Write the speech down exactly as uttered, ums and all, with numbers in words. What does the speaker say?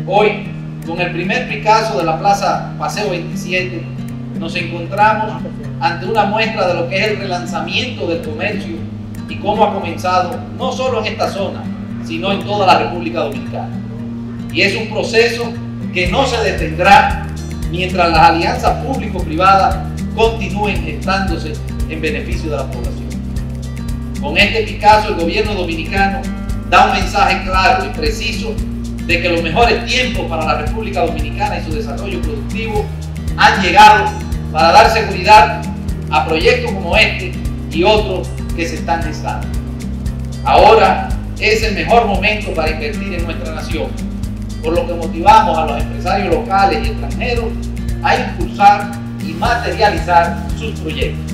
Hoy, con el primer Picasso de la Plaza Paseo veintisiete, nos encontramos ante una muestra de lo que es el relanzamiento del comercio y cómo ha comenzado no solo en esta zona, sino en toda la República Dominicana. Y es un proceso que no se detendrá mientras las alianzas público-privadas continúen gestándose en beneficio de la población. Con este Picasso, el gobierno dominicano da un mensaje claro y preciso de que los mejores tiempos para la República Dominicana y su desarrollo productivo han llegado para dar seguridad a proyectos como este y otros que se están gestando. Ahora es el mejor momento para invertir en nuestra nación, por lo que motivamos a los empresarios locales y extranjeros a impulsar y materializar sus proyectos.